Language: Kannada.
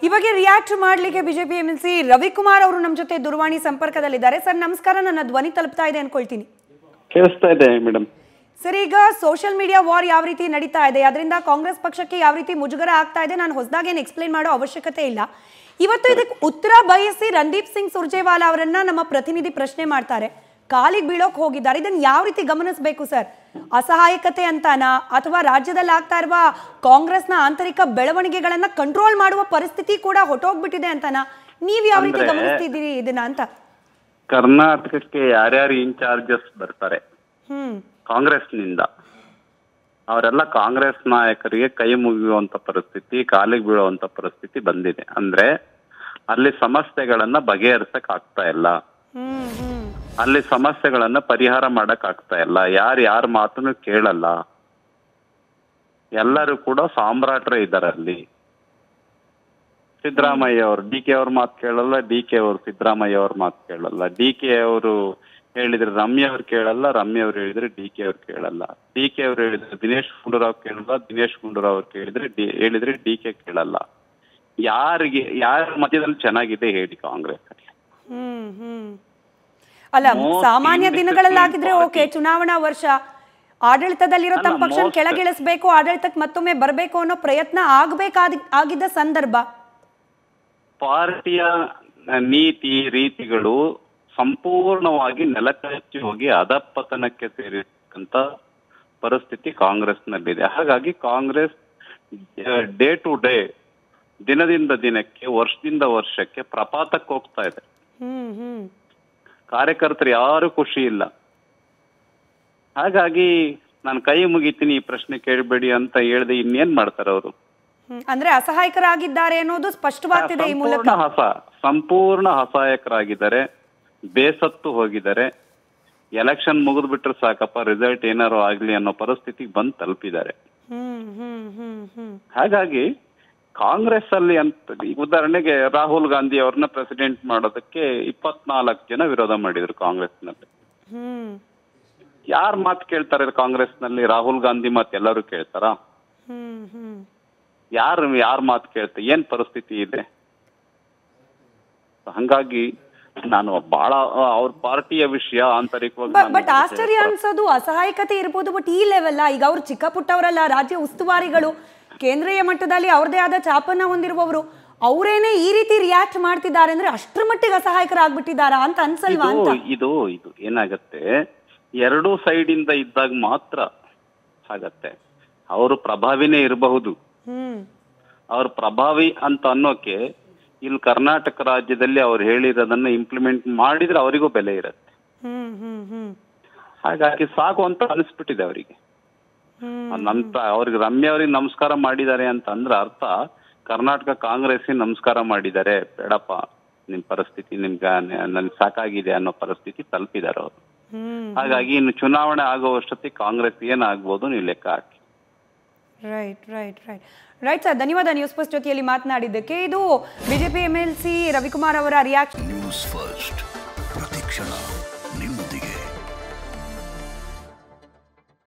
ಇವಾಗ ರಿಯಾಕ್ಟ್ ಮಾಡಲಿಕ್ಕೆ ಬಿಜೆಪಿ ಎಂಎಲ್ಸಿ ರವಿಕುಮಾರ್ ಅವರು ನಮ್ಮ ಜೊತೆ ದೂರವಾಣಿ ಸಂಪರ್ಕದಲ್ಲಿದ್ದಾರೆ. ಸರ್ ನಮಸ್ಕಾರ, ನನ್ನ ಧ್ವನಿ ತಲುಪ್ತಾ ಇದೆ ಅನ್ಕೊಳ್ತೀನಿ. ಕೇಳಿಸ್ತಾ ಇದೆ ಮೇಡಮ್. ಸರ್, ಈಗ ಸೋಷಿಯಲ್ ಮೀಡಿಯಾ ವಾರ್ ಯಾವ ರೀತಿ ನಡೀತಾ ಇದೆ, ಅದರಿಂದ ಕಾಂಗ್ರೆಸ್ ಪಕ್ಷಕ್ಕೆ ಯಾವ ರೀತಿ ಮುಜುಗರ ಆಗ್ತಾ ಇದೆ, ನಾನು ಹೊಸದಾಗಿ ಏನು ಎಕ್ಸ್ಪ್ಲೈನ್ ಮಾಡೋ ಅವಶ್ಯಕತೆ ಇಲ್ಲ. ಇವತ್ತು ಇದಕ್ಕೆ ಉತ್ತರ ಬಯಸಿ ರಣದೀಪ್ ಸಿಂಗ್ ಸುರ್ಜೇವಾಲಾ ಅವರನ್ನ ನಮ್ಮ ಪ್ರತಿನಿಧಿ ಪ್ರಶ್ನೆ ಮಾಡ್ತಾರೆ. ಕಾಲಿಗೆ ಬೀಳೋಕ್ ಹೋಗಿದ್ದಾರೆ. ಇದನ್ನ ಯಾವ ರೀತಿ ಗಮನಿಸಬೇಕು ಸರ್? ಅಸಹಾಯಕತೆ ಅಂತಾನಾ, ಅಥವಾ ರಾಜ್ಯದಲ್ಲಿ ಆಗ್ತಾ ಇರುವ ಕಾಂಗ್ರೆಸ್ನ ಆಂತರಿಕ ಬೆಳವಣಿಗೆಗಳನ್ನ ಕಂಟ್ರೋಲ್ ಮಾಡುವ ಪರಿಸ್ಥಿತಿ ಕೂಡ ಹೊಟ್ಟೋಗ್ಬಿಟ್ಟಿದೆ ಅಂತಾನಾ? ನೀವ್ ಯಾವ ರೀತಿ ಗಮನಿಸ್ತಿದ್ದೀರಿ ಇದನ್ನ ಅಂತ? ಕರ್ನಾಟಕಕ್ಕೆ ಯಾರ್ಯಾರು ಇನ್ಚಾರ್ಜಸ್ ಬರ್ತಾರೆ ಕಾಂಗ್ರೆಸ್ನಿಂದ, ಅವರೆಲ್ಲ ಕಾಂಗ್ರೆಸ್ ನಾಯಕರಿಗೆ ಕೈ ಮುಗಿಯುವಂತ ಪರಿಸ್ಥಿತಿ, ಕಾಲಿಗೆ ಬೀಳುವಂತ ಪರಿಸ್ಥಿತಿ ಬಂದಿದೆ. ಅಂದ್ರೆ ಅಲ್ಲಿ ಸಮಸ್ಯೆಗಳನ್ನ ಬಗೆಹರಿಸಕ್ ಆಗ್ತಾ ಇಲ್ಲ, ಅಲ್ಲಿ ಸಮಸ್ಯೆಗಳನ್ನ ಪರಿಹಾರ ಮಾಡಕ್ ಆಗ್ತಾ ಇಲ್ಲ, ಯಾರ ಮಾತನ್ನು ಕೇಳಲ್ಲ. ಎಲ್ಲರೂ ಕೂಡ ಸಾಮ್ರಾಟ್ರೇ ಇದ್ದಾರೆ ಅಲ್ಲಿ. ಸಿದ್ದರಾಮಯ್ಯ ಅವರು ಡಿ ಕೆ ಅವ್ರ ಮಾತು ಕೇಳಲ್ಲ, ಡಿ ಕೆ ಅವರು ಸಿದ್ದರಾಮಯ್ಯ ಅವ್ರ ಮಾತು ಕೇಳಲ್ಲ, ಡಿ ಕೆ ಅವರು ಹೇಳಿದ್ರೆ ರಮ್ಯ ಅವ್ರು ಕೇಳಲ್ಲ, ರಮ್ಯ ಅವ್ರು ಹೇಳಿದ್ರೆ ಡಿ ಕೆ ಅವ್ರು ಕೇಳಲ್ಲ, ಡಿ ಕೆ ಅವ್ರು ಹೇಳಿದ್ರೆ ದಿನೇಶ್ ಗುಂಡೂರಾವ್ ಕೇಳಲ್ಲ, ದಿನೇಶ್ ಗುಂಡೂರಾವ್ ಅವ್ರು ಹೇಳಿದ್ರೆ ಡಿ ಕೆ ಕೇಳಲ್ಲ. ಯಾರ ಮಧ್ಯದಲ್ಲಿ ಚೆನ್ನಾಗಿದೆ ಹೇಳಿ ಕಾಂಗ್ರೆಸ್? ಅಲ್ಲ, ಸಾಮಾನ್ಯ ದಿನಗಳಲ್ಲಾಗಿದ್ರೆ ಓಕೆ, ಚುನಾವಣಾ ವರ್ಷ, ಆಡಳಿತದಲ್ಲಿರೋ ತಮ್ಮ ಪಕ್ಷ ಕೆಳಗಿಳಿಸಬೇಕು, ಆಡಳಿತಕ್ಕೆ ಮತ್ತೊಮ್ಮೆ ಬರಬೇಕು ಅನ್ನೋ ಪ್ರಯತ್ನ ಆಗಿದ್ದ ಸಂದರ್ಭ. ಪಾರ್ಟಿಯ ನೀತಿ ರೀತಿಗಳು ಸಂಪೂರ್ಣವಾಗಿ ನೆಲಕಚ್ಚಿ ಹೋಗಿ ಅಧಪತನಕ್ಕೆ ಸೇರಿರ್ತಕ್ಕಂಥ ಪರಿಸ್ಥಿತಿ ಕಾಂಗ್ರೆಸ್ನಲ್ಲಿದೆ. ಹಾಗಾಗಿ ಕಾಂಗ್ರೆಸ್ ಡೇ ಟು ಡೇ, ದಿನದಿಂದ ದಿನಕ್ಕೆ, ವರ್ಷದಿಂದ ವರ್ಷಕ್ಕೆ ಪ್ರಪಾತಕ್ಕೆ ಹೋಗ್ತಾ ಇದೆ. ಕಾರ್ಯಕರ್ತರು ಯಾರು ಖುಷಿ ಇಲ್ಲ. ಹಾಗಾಗಿ ನಾನು ಕೈ ಮುಗಿತೀನಿ, ಈ ಪ್ರಶ್ನೆ ಕೇಳಬೇಡಿ ಅಂತ ಹೇಳಿದೆ. ಇನ್ನೇನ್ ಮಾಡ್ತಾರೆ ಅವರು? ಅಂದ್ರೆ ಅಸಹಾಯಕರಾಗಿದ್ದಾರೆ ಅನ್ನೋದು ಸ್ಪಷ್ಟವಾಗ್ತಿದೆ ಈ ಮೂಲಕ. ಸಂಪೂರ್ಣ ಅಸಹಾಯಕರಾಗಿದ್ದಾರೆ, ಬೇಸತ್ತು ಹೋಗಿದ್ದಾರೆ. ಎಲೆಕ್ಷನ್ ಮುಗಿದ್ಬಿಟ್ರೆ ಸಾಕಪ್ಪ, ರಿಸಲ್ಟ್ ಏನಾರು ಆಗ್ಲಿ ಅನ್ನೋ ಪರಿಸ್ಥಿತಿಗೆ ಬಂದು ತಲುಪಿದ್ದಾರೆ. ಹಾಗಾಗಿ ಕಾಂಗ್ರೆಸ್ ಅಲ್ಲಿ ಅಂತ, ಉದಾಹರಣೆಗೆ ರಾಹುಲ್ ಗಾಂಧಿ ಅವ್ರನ್ನ ಪ್ರೆಸಿಡೆಂಟ್ ಮಾಡೋದಕ್ಕೆ 24 ಜನ ವಿರೋಧ ಮಾಡಿದ್ರು ಕಾಂಗ್ರೆಸ್ನಲ್ಲಿ. ಯಾರ ಮಾತು ಕೇಳ್ತಾರೆ ಕಾಂಗ್ರೆಸ್ನಲ್ಲಿ? ರಾಹುಲ್ ಗಾಂಧಿ ಮಾತು ಎಲ್ಲರೂ ಕೇಳ್ತಾರ? ಯಾರ ಮಾತು ಕೇಳ್ತಾರೆ? ಏನ್ ಪರಿಸ್ಥಿತಿ ಇದೆ? ಹಂಗಾಗಿ ನಾನು ಬಹಳ ಅವ್ರ ಪಾರ್ಟಿಯ ವಿಷಯ ಆಂತರಿಕವಾಗಿ. ಬಟ್ ಆಶ್ಚರ್ಯ ಅನ್ಸೋದು ಅಸಹಾಯಕತೆ ಇರ್ಬೋದು, ಬಟ್ ಈ ಲೆವೆಲ್ ಈಗ ಅವ್ರು ಚಿಕ್ಕ ಪುಟ್ಟವರಲ್ಲ, ರಾಜ್ಯ ಉಸ್ತುವಾರಿಗಳು, ಕೇಂದ್ರೀಯ ಮಟ್ಟದಲ್ಲಿ ಅವ್ರದೇ ಆದ ಚಾಪನ್ನ ಹೊಂದಿರುವವರು, ಅವರೇನೆ ಈ ರೀತಿ ರಿಯಾಕ್ಟ್ ಮಾಡ್ತಿದ್ದಾರೆ ಅಂದ್ರೆ ಅಷ್ಟರ ಮಟ್ಟಿಗೆ ಅಸಹಾಯಕರಾಗ್ಬಿಟ್ಟಿದಾರಾ ಅಂತ ಅನ್ಸಲ್ವಾ ಅಂತ? ಇದು ಏನಾಗತ್ತೆ, ಎರಡೂ ಸೈಡ್ ಇಂದ ಇದ್ದಾಗ ಮಾತ್ರ ಆಗತ್ತೆ. ಅವರು ಪ್ರಭಾವಿನೇ ಇರಬಹುದು. ಅವ್ರ ಪ್ರಭಾವಿ ಅಂತ ಅನ್ನೋಕೆ ಇಲ್ಲಿ ಕರ್ನಾಟಕ ರಾಜ್ಯದಲ್ಲಿ ಅವ್ರು ಹೇಳಿರೋದನ್ನ ಇಂಪ್ಲಿಮೆಂಟ್ ಮಾಡಿದ್ರೆ ಅವರಿಗೂ ಬೆಲೆ ಇರುತ್ತೆ. ಹಾಗಾಗಿ ಸಾಕು ಅಂತ ಅನಿಸ್ಬಿಟ್ಟಿದೆ ಅವರಿಗೆ. ಅವ್ರಿಗೆ ರಮ್ಯ ಅವ್ರಿಗೆ ನಮಸ್ಕಾರ ಮಾಡಿದ್ದಾರೆ ಅಂತ ಅಂದ್ರೆ ಅರ್ಥ ಕರ್ನಾಟಕ ಕಾಂಗ್ರೆಸ್ ನಮಸ್ಕಾರ ಮಾಡಿದ್ದಾರೆ, ಬೇಡಪ್ಪ ನಿಮ್ ಪರಿಸ್ಥಿತಿ, ನನ್ಗೆ ಸಾಕಾಗಿದೆ ಅನ್ನೋ ಪರಿಸ್ಥಿತಿ ತಲುಪಿದ್ದಾರೆ ಅವರು. ಹಾಗಾಗಿ ಇನ್ನು ಚುನಾವಣೆ ಆಗುವಷ್ಟೊತ್ತಿಗೆ ಕಾಂಗ್ರೆಸ್ ಏನಾಗ್ಬೋದು ನೀವು ಲೆಕ್ಕ ಹಾಕಿ. ರೈಟ್ ಸರ್, ಧನ್ಯವಾದ ನ್ಯೂಸ್ ಫಸ್ಟ್ ಜೊತೆಯಲ್ಲಿ ಮಾತನಾಡಿದ್ದಕ್ಕೆ. ಇದು ಬಿಜೆಪಿ ಎಂಎಲ್ಸಿ ರವಿಕುಮಾರ್ ಅವರ ರಿಯಾಕ್ಷನ್. ನ್ಯೂಸ್ ಫಸ್ಟ್ ಪ್ರತಿಕ್ಷಣ.